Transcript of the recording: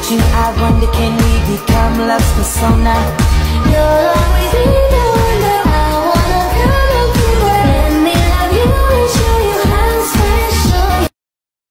you, I wonder, can we become love's persona? You're always either